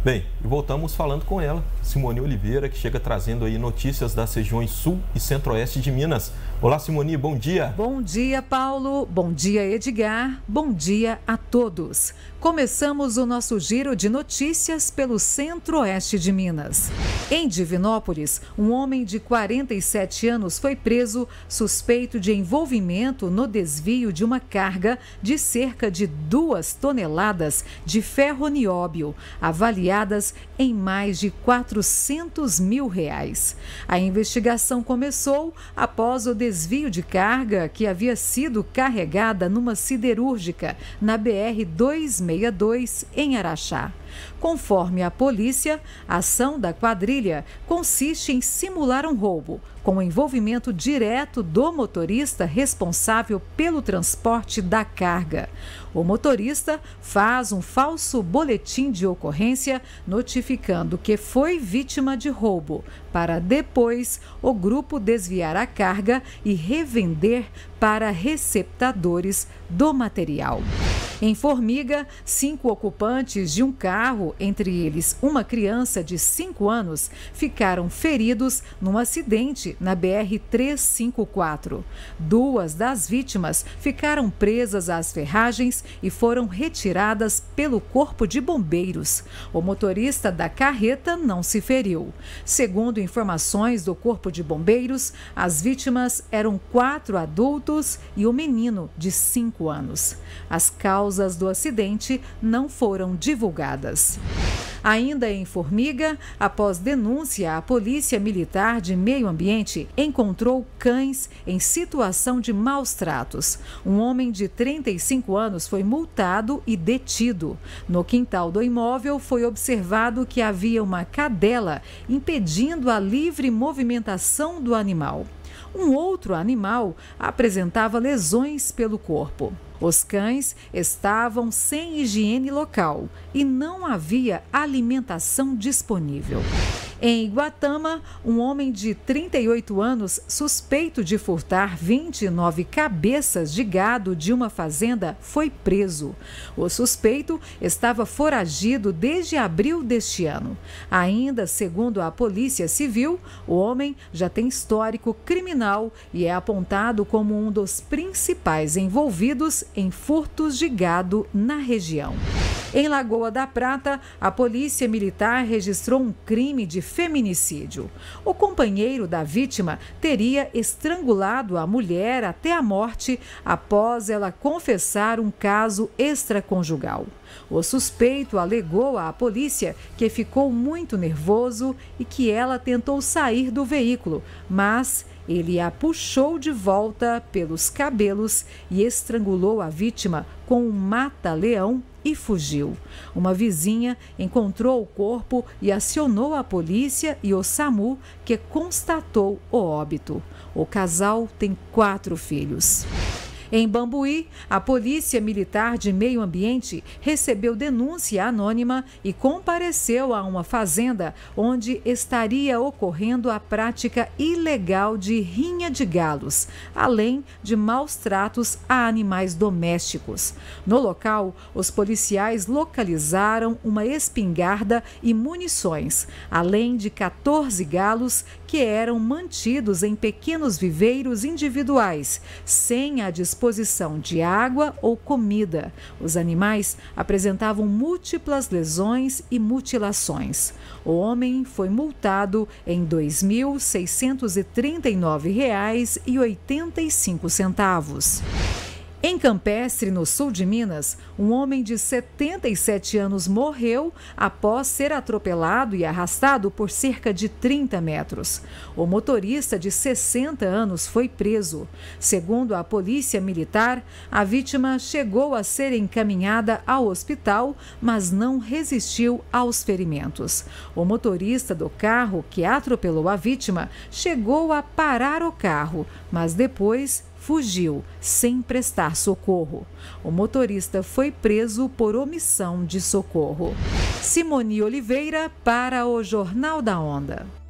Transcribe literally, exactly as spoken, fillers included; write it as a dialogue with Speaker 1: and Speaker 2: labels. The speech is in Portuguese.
Speaker 1: Bem, e voltamos falando com ela, Simone Oliveira, que chega trazendo aí notícias das regiões sul e centro-oeste de Minas. Olá, Simone, bom dia.
Speaker 2: Bom dia, Paulo. Bom dia, Edgar. Bom dia a todos. Começamos o nosso giro de notícias pelo centro-oeste de Minas. Em Divinópolis, um homem de quarenta e sete anos foi preso suspeito de envolvimento no desvio de uma carga de cerca de duas toneladas de ferro nióbio, avaliadas em mais de quatrocentos mil reais. A investigação começou após o desvio de carga que havia sido carregada numa siderúrgica na B R duzentos e sessenta e dois em Araxá. Conforme a polícia, a ação da quadrilha consiste em simular um roubo, com o envolvimento direto do motorista responsável pelo transporte da carga. O motorista faz um falso boletim de ocorrência notificando que foi vítima de roubo, para depois o grupo desviar a carga e revender para receptadores do material. Em Formiga, cinco ocupantes de um carro, entre eles uma criança de cinco anos, ficaram feridos num acidente na B R trezentos e cinquenta e quatro. Duas das vítimas ficaram presas às ferragens e foram retiradas pelo Corpo de Bombeiros. O motorista da carreta não se feriu. Segundo informações do Corpo de Bombeiros, as vítimas eram quatro adultos e um menino de cinco anos. As causas do acidente não foram divulgadas. Ainda em Formiga, após denúncia, a Polícia Militar de Meio Ambiente encontrou cães em situação de maus tratos. Um homem de trinta e cinco anos foi multado e detido. No quintal do imóvel foi observado que havia uma cadela impedindo a livre movimentação do animal. Um outro animal apresentava lesões pelo corpo. Os cães estavam sem higiene local e não havia alimentação disponível. Em Iguatama, um homem de trinta e oito anos, suspeito de furtar vinte e nove cabeças de gado de uma fazenda, foi preso. O suspeito estava foragido desde abril deste ano. Ainda segundo a Polícia Civil, o homem já tem histórico criminal e é apontado como um dos principais envolvidos em furtos de gado na região. Em Lagoa da Prata, a Polícia Militar registrou um crime de feminicídio. O companheiro da vítima teria estrangulado a mulher até a morte após ela confessar um caso extraconjugal. O suspeito alegou à polícia que ficou muito nervoso e que ela tentou sair do veículo, mas ele a puxou de volta pelos cabelos e estrangulou a vítima com um mata-leão e fugiu. Uma vizinha encontrou o corpo e acionou a polícia e o SAMU, que constatou o óbito. O casal tem quatro filhos. Em Bambuí, a Polícia Militar de Meio Ambiente recebeu denúncia anônima e compareceu a uma fazenda onde estaria ocorrendo a prática ilegal de rinha de galos, além de maus tratos a animais domésticos. No local, os policiais localizaram uma espingarda e munições, além de quatorze galos que eram mantidos em pequenos viveiros individuais, sem a disposição disposição de água ou comida. Os animais apresentavam múltiplas lesões e mutilações. O homem foi multado em dois mil seiscentos e trinta e nove reais e oitenta e cinco centavos. Em Campestre, no sul de Minas, um homem de setenta e sete anos morreu após ser atropelado e arrastado por cerca de trinta metros. O motorista de sessenta anos foi preso. Segundo a Polícia Militar, a vítima chegou a ser encaminhada ao hospital, mas não resistiu aos ferimentos. O motorista do carro que atropelou a vítima chegou a parar o carro, mas depois fugiu sem prestar socorro. O motorista foi preso por omissão de socorro. Simone Oliveira para o Jornal da Onda.